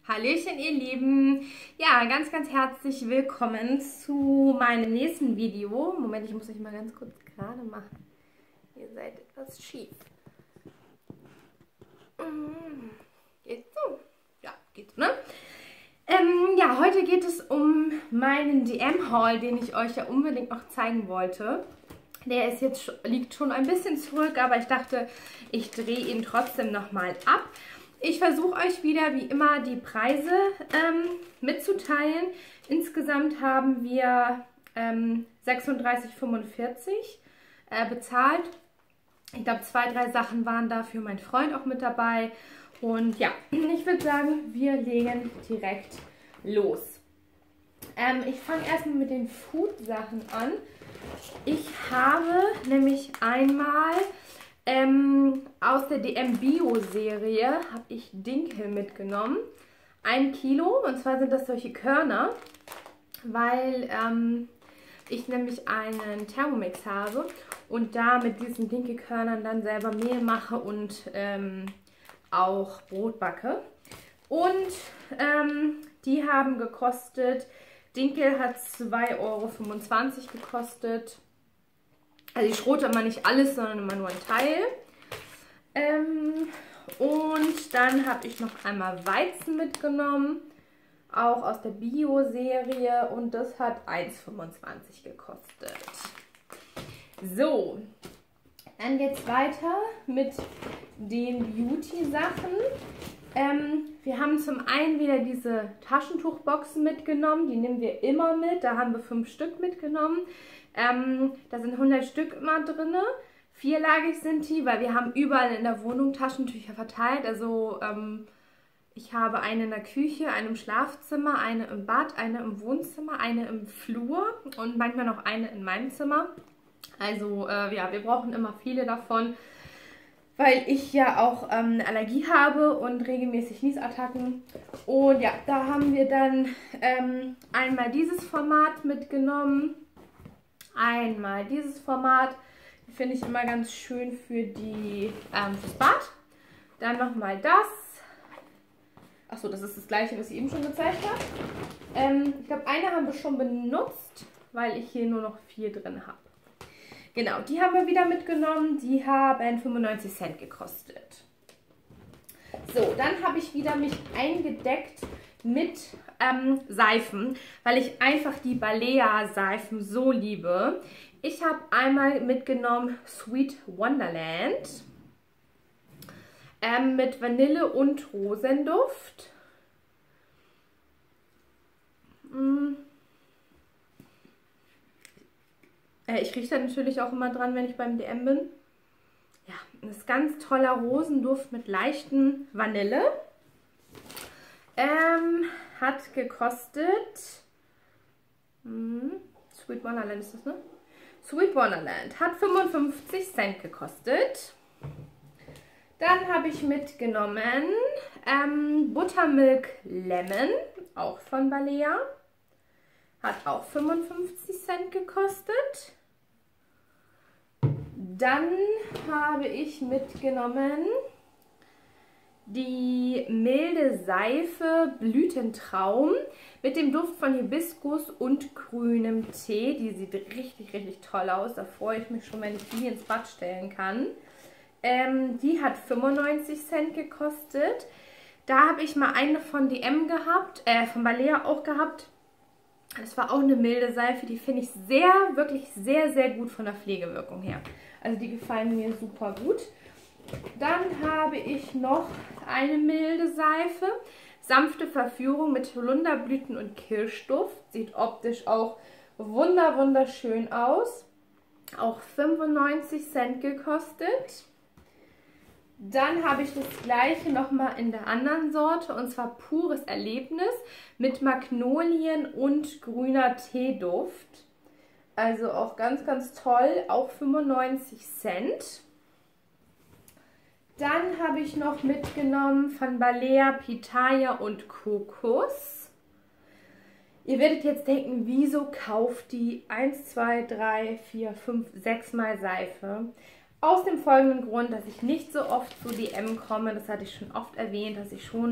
Hallöchen, ihr Lieben! Ja, ganz, ganz herzlich willkommen zu meinem nächsten Video. Moment, ich muss euch mal ganz kurz gerade machen. Ihr seid etwas schief. Geht so? Ja, geht so, ne? Ja, heute geht es um meinen DM-Haul, den ich euch ja unbedingt noch zeigen wollte. Der ist jetzt, liegt schon ein bisschen zurück, aber ich dachte, ich drehe ihn trotzdem nochmal ab. Ich versuche euch wieder wie immer die Preise mitzuteilen. Insgesamt haben wir 36,45 bezahlt. Ich glaube, 2, 3 Sachen waren da für meinen Freund auch mit dabei. Und ja, ich würde sagen, wir legen direkt los. Ich fange erstmal mit den Food-Sachen an. Ich habe nämlich einmal aus der DM Bio Serie habe ich Dinkel mitgenommen. 1 Kilo, und zwar sind das solche Körner, weil ich nämlich einen Thermomix habe und da mit diesen Dinkelkörnern dann selber Mehl mache und auch Brot backe. Und die haben gekostet, Dinkel hat 2,25 € gekostet. Also ich schrote immer nicht alles, sondern immer nur ein Teil. Und dann habe ich noch einmal Weizen mitgenommen, auch aus der Bio-Serie, und das hat 1,25 € gekostet. So, dann geht es weiter mit den Beauty-Sachen. Wir haben zum einen wieder diese Taschentuchboxen mitgenommen, die nehmen wir immer mit, da haben wir 5 Stück mitgenommen. Da sind 100 Stück immer drin, 4lagig sind die, weil wir haben überall in der Wohnung Taschentücher verteilt. Also ich habe eine in der Küche, eine im Schlafzimmer, eine im Bad, eine im Wohnzimmer, eine im Flur und manchmal noch eine in meinem Zimmer. Also ja, wir brauchen immer viele davon, weil ich ja auch eine Allergie habe und regelmäßig Niesattacken. Und ja, da haben wir dann einmal dieses Format mitgenommen. Einmal dieses Format, finde ich immer ganz schön für fürs Bad. Dann nochmal das. Achso, das ist das gleiche, was ich eben schon gezeigt habe. Ich glaube, eine haben wir schon benutzt, weil ich hier nur noch 4 drin habe. Genau, die haben wir wieder mitgenommen. Die haben 95 Cent gekostet. So, dann habe ich wieder mich eingedeckt mit Seifen, weil ich einfach die Balea-Seifen so liebe. Ich habe einmal mitgenommen Sweet Wonderland mit Vanille und Rosenduft. Ich rieche da natürlich auch immer dran, wenn ich beim DM bin. Ja, das ist ganz toller Rosenduft mit leichten Vanille. Hat gekostet, Sweet Wonderland ist das, ne? Sweet Wonderland hat 55 Cent gekostet. Dann habe ich mitgenommen Buttermilk Lemon, auch von Balea. Hat auch 55 Cent gekostet. Dann habe ich mitgenommen die milde Seife Blütentraum mit dem Duft von Hibiskus und grünem Tee. Die sieht richtig, richtig toll aus. Da freue ich mich schon, wenn ich die ins Bad stellen kann. Die hat 95 Cent gekostet. Da habe ich mal eine von DM gehabt, von Balea auch gehabt. Das war auch eine milde Seife. Die finde ich wirklich sehr, sehr gut von der Pflegewirkung her. Also die gefallen mir super gut. Dann habe ich noch eine milde Seife. Sanfte Verführung mit Holunderblüten und Kirschduft. Sieht optisch auch wunderschön aus. Auch 95 Cent gekostet. Dann habe ich das gleiche nochmal in der anderen Sorte, und zwar pures Erlebnis mit Magnolien und grüner Teeduft. Also auch ganz, ganz toll, auch 95 Cent. Dann habe ich noch mitgenommen von Balea Pitaya und Kokos. Ihr werdet jetzt denken, wieso kauft die 1, 2, 3, 4, 5, 6 Mal Seife? Aus dem folgenden Grund, dass ich nicht so oft zu DM komme. Das hatte ich schon oft erwähnt, dass ich schon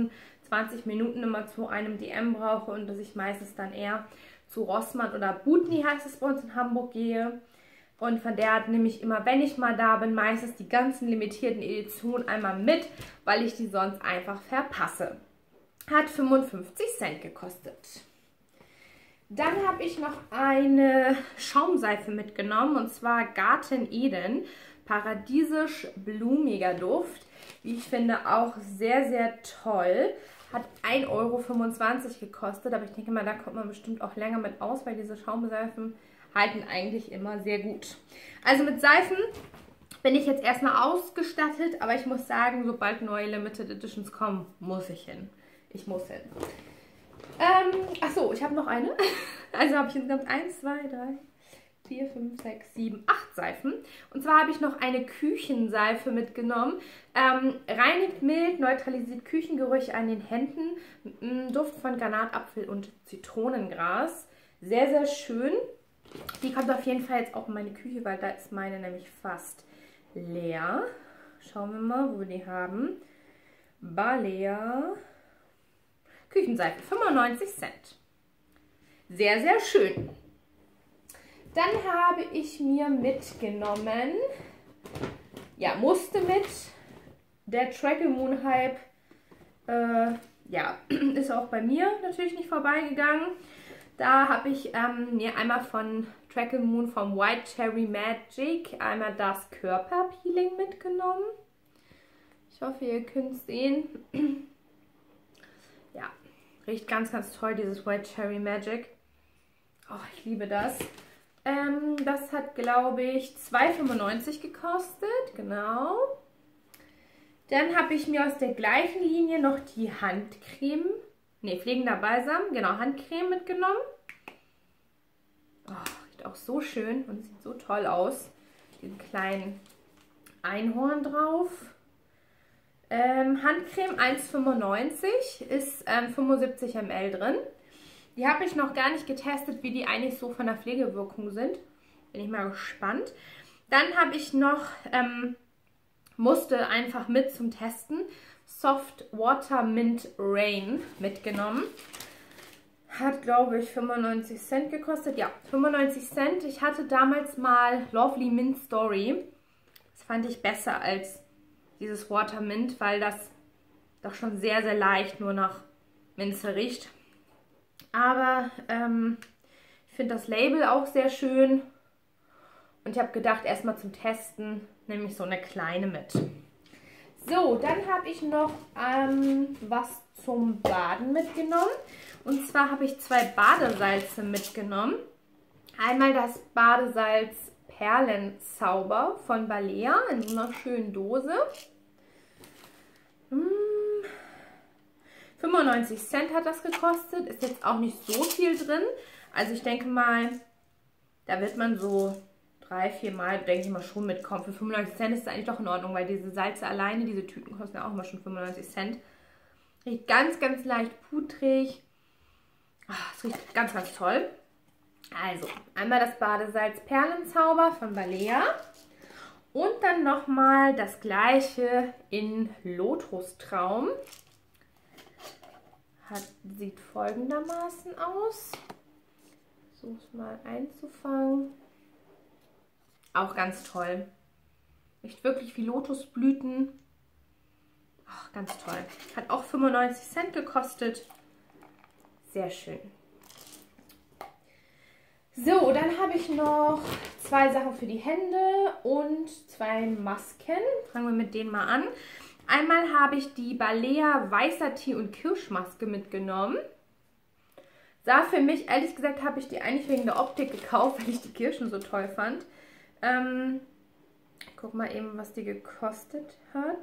20 Minuten immer zu einem DM brauche und dass ich meistens dann eher zu Rossmann oder Butni, heißt es bei uns in Hamburg, gehe. Und von der nehme ich immer, wenn ich mal da bin, meistens die ganzen limitierten Editionen einmal mit, weil ich die sonst einfach verpasse. Hat 55 Cent gekostet. Dann habe ich noch eine Schaumseife mitgenommen, und zwar Garten Eden. Paradiesisch blumiger Duft. Wie ich finde, auch sehr, sehr toll. Hat 1,25 € gekostet, aber ich denke mal, da kommt man bestimmt auch länger mit aus, weil diese Schaumseifen halten eigentlich immer sehr gut. Also mit Seifen bin ich jetzt erstmal ausgestattet, aber ich muss sagen, sobald neue Limited Editions kommen, muss ich hin. Ich muss hin. Achso, ich habe noch eine. Also habe ich insgesamt 1, 2, 3, 4, 5, 6, 7, 8 Seifen. Und zwar habe ich noch eine Küchenseife mitgenommen. Reinigt mild, neutralisiert Küchengerüche an den Händen. Duft von Granatapfel und Zitronengras. Sehr, sehr schön. Die kommt auf jeden Fall jetzt auch in meine Küche, weil da ist meine nämlich fast leer. Schauen wir mal, wo wir die haben. Balea Küchenseife, 95 Cent. Sehr, sehr schön. Dann habe ich mir mitgenommen, ja, musste mit, der Trackle Moon Hype, ja, ist auch bei mir natürlich nicht vorbeigegangen. Da habe ich mir einmal von Trackle Moon vom White Cherry Magic einmal das Körperpeeling mitgenommen. Ich hoffe, ihr könnt es sehen. Ja, riecht ganz, ganz toll, dieses White Cherry Magic. Oh, ich liebe das. Das hat, glaube ich, 2,95 € gekostet. Genau. Dann habe ich mir aus der gleichen Linie noch die Handcreme, Pflegender Balsam, genau, Handcreme mitgenommen. Oh, riecht auch so schön und sieht so toll aus. Diesen kleinen Einhorn drauf. Handcreme 1,95 €, ist 75 ml drin. Die habe ich noch gar nicht getestet, wie die eigentlich so von der Pflegewirkung sind. Bin ich mal gespannt. Dann habe ich noch, musste einfach mit zum Testen, Soft Water Mint Rain mitgenommen. Hat, glaube ich, 95 Cent gekostet. Ja, 95 Cent. Ich hatte damals mal Lovely Mint Story. Das fand ich besser als dieses Water Mint, weil das doch schon sehr, sehr leicht nur nach Minze riecht. Aber ich finde das Label auch sehr schön. Und ich habe gedacht, erstmal zum Testen nehme ich so eine kleine mit. So, dann habe ich noch was zum Baden mitgenommen. Und zwar habe ich 2 Badesalze mitgenommen. Einmal das Badesalz Perlenzauber von Balea in so einer schönen Dose. 95 Cent hat das gekostet. Ist jetzt auch nicht so viel drin. Also ich denke mal, da wird man so 3, 4 Mal, denke ich mal, schon mitkommen. Für 95 Cent ist es eigentlich doch in Ordnung, weil diese Salze alleine, diese Tüten kosten ja auch immer schon 95 Cent. Riecht ganz, ganz leicht pudrig. Es riecht ganz, ganz toll. Also, einmal das Badesalz Perlenzauber von Balea. Und dann nochmal das gleiche in Lotustraum. Sieht folgendermaßen aus. So es mal einzufangen. Auch ganz toll. Riecht wirklich wie Lotusblüten. Ach, ganz toll. Hat auch 95 Cent gekostet. Sehr schön. So, dann habe ich noch 2 Sachen für die Hände und 2 Masken. Fangen wir mit denen mal an. Einmal habe ich die Balea Weißer Tee und Kirschmaske mitgenommen. Sah für mich, ehrlich gesagt, habe ich die eigentlich wegen der Optik gekauft, weil ich die Kirschen so toll fand. Ich guck mal eben, was die gekostet hat.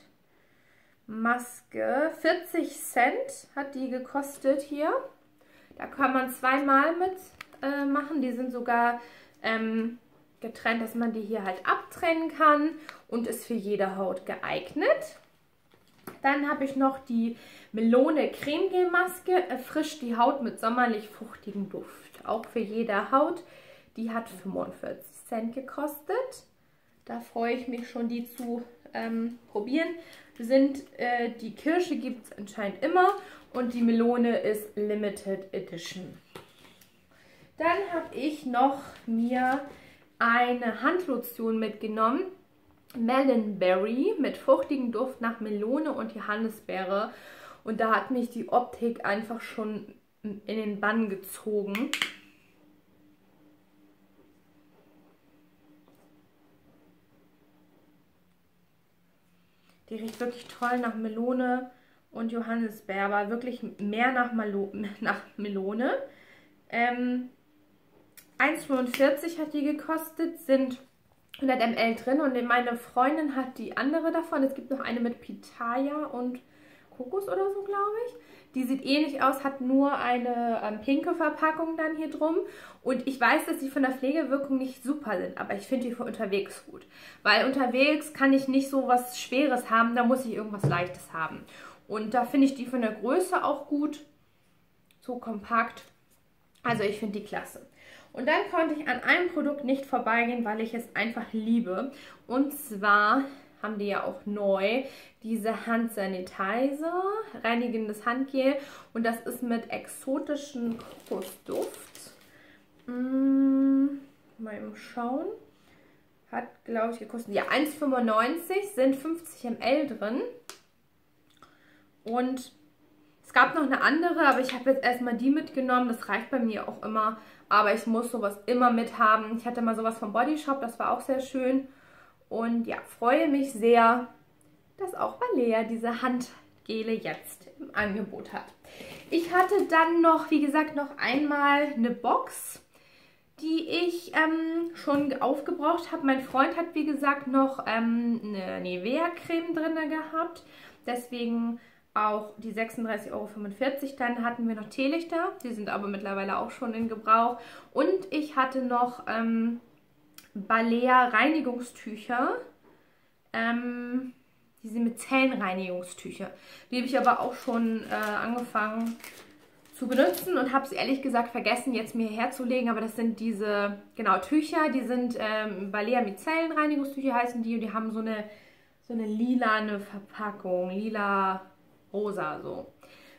Maske, 40 Cent hat die gekostet hier. Da kann man 2 Mal mit machen. Die sind sogar getrennt, dass man die hier halt abtrennen kann und ist für jede Haut geeignet. Dann habe ich noch die Melone Cremegel Maske, erfrischt die Haut mit sommerlich fruchtigem Duft. Auch für jede Haut. Die hat 45 Cent gekostet. Da freue ich mich schon, die zu probieren. die Kirsche gibt es anscheinend immer und die Melone ist Limited Edition. Dann habe ich noch mir eine Handlotion mitgenommen. Melon Berry mit fruchtigem Duft nach Melone und Johannisbeere. Und da hat mich die Optik einfach schon in den Bann gezogen. Die riecht wirklich toll nach Melone und Johannisbeere, aber wirklich mehr nach Melone. 1,45 hat die gekostet, sind 100 ml drin und meine Freundin hat die andere davon. Es gibt noch eine mit Pitaya und Kokos oder so, glaube ich. Die sieht ähnlich aus, hat nur eine pinke Verpackung dann hier drum. Und ich weiß, dass die von der Pflegewirkung nicht super sind, aber ich finde die für unterwegs gut. Weil unterwegs kann ich nicht so was Schweres haben, da muss ich irgendwas Leichtes haben. Und da finde ich die von der Größe auch gut, so kompakt. Also ich finde die klasse. Und dann konnte ich an einem Produkt nicht vorbeigehen, weil ich es einfach liebe. Und zwar haben die ja auch neu diese Handsanitizer, reinigendes Handgel. Und das ist mit exotischen Kokosduft. Mal eben schauen. Hat, glaube ich, gekostet, ja, 1,95, sind 50 ml drin. Und es gab noch eine andere, aber ich habe jetzt erstmal die mitgenommen. Das reicht bei mir auch immer. Aber ich muss sowas immer mit haben. Ich hatte mal sowas vom Body Shop, das war auch sehr schön. Und ja, freue mich sehr, dass auch Balea diese Handgele jetzt im Angebot hat. Ich hatte dann noch, wie gesagt, noch einmal eine Box, die ich schon aufgebraucht habe. Mein Freund hat, wie gesagt, noch eine Nivea-Creme drin gehabt. Deswegen auch die 36,45 €. Dann hatten wir noch Teelichter, die sind aber mittlerweile auch schon in Gebrauch. Und ich hatte noch Balea Reinigungstücher, diese Micellenreinigungstücher. Die habe ich aber auch schon angefangen zu benutzen und habe es ehrlich gesagt vergessen, jetzt mir herzulegen. Aber das sind diese, genau, Tücher, die sind Balea Micellenreinigungstücher heißen die. Und die haben so eine lilane Verpackung, lila-rosa so.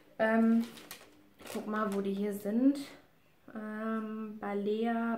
Guck mal, wo die hier sind. Balea.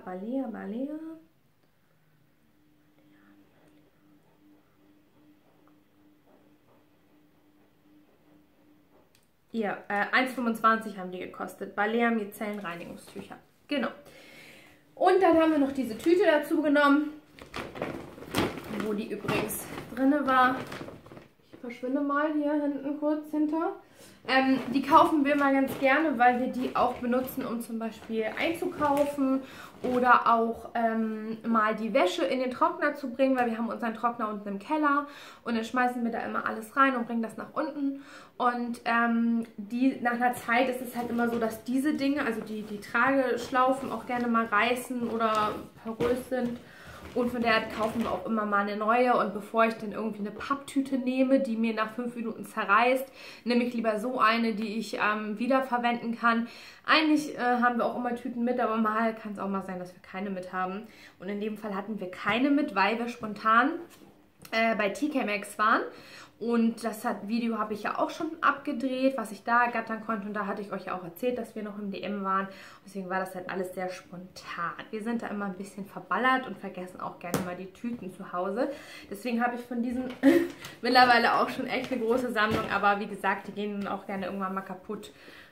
Ja, 1,25 haben die gekostet. Balea Micellenreinigungstücher. Genau. Und dann haben wir noch diese Tüte dazu genommen, wo die übrigens drin war. Ich verschwinde mal hier hinten kurz hinter. Die kaufen wir mal ganz gerne, weil wir die auch benutzen, um zum Beispiel einzukaufen oder auch mal die Wäsche in den Trockner zu bringen, weil wir haben unseren Trockner unten im Keller und dann schmeißen wir da immer alles rein und bringen das nach unten. Und nach einer Zeit ist es halt immer so, dass diese Dinge, also die Trageschlaufen auch gerne mal reißen oder porös sind. Und von der kaufen wir auch immer mal eine neue. Und bevor ich dann irgendwie eine Papptüte nehme, die mir nach 5 Minuten zerreißt, nehme ich lieber so eine, die ich wiederverwenden kann. Eigentlich haben wir auch immer Tüten mit, aber mal kann es auch mal sein, dass wir keine mit haben. Und in dem Fall hatten wir keine mit, weil wir spontan bei TK Maxx waren. Und das Video habe ich ja auch schon abgedreht, was ich da ergattern konnte. Und da hatte ich euch ja auch erzählt, dass wir noch im DM waren. Deswegen war das halt alles sehr spontan. Wir sind da immer ein bisschen verballert und vergessen auch gerne mal die Tüten zu Hause. Deswegen habe ich von diesen mittlerweile auch schon echt eine große Sammlung. Aber wie gesagt, die gehen dann auch gerne irgendwann mal kaputt.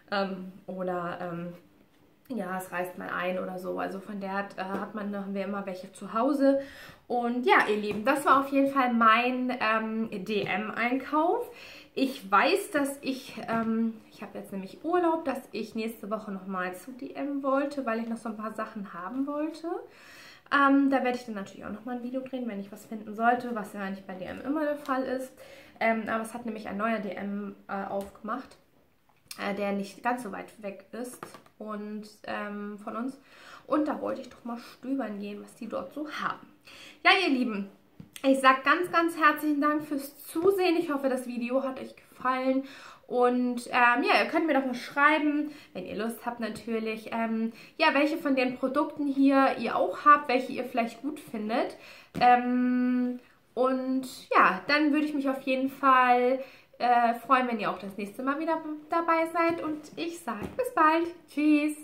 Ja, es reißt mal ein oder so. Also von der haben wir immer welche zu Hause. Und ja, ihr Lieben, das war auf jeden Fall mein DM-Einkauf. Ich weiß, dass ich habe jetzt nämlich Urlaub, dass ich nächste Woche nochmal zu DM wollte, weil ich noch so ein paar Sachen haben wollte. Da werde ich dann natürlich auch nochmal ein Video drehen, wenn ich was finden sollte, was ja eigentlich bei DM immer der Fall ist. Aber es hat nämlich ein neuer DM aufgemacht, der nicht ganz so weit weg ist und von uns. Und da wollte ich doch mal stöbern gehen, was die dort so haben. Ja, ihr Lieben, ich sage ganz, ganz herzlichen Dank fürs Zusehen. Ich hoffe, das Video hat euch gefallen. Und ja, ihr könnt mir doch mal schreiben, wenn ihr Lust habt natürlich, ja, welche von den Produkten hier ihr auch habt, welche ihr vielleicht gut findet. Und ja, dann würde ich mich auf jeden Fall freuen, wenn ihr auch das nächste Mal wieder dabei seid. Und ich sage bis bald. Tschüss.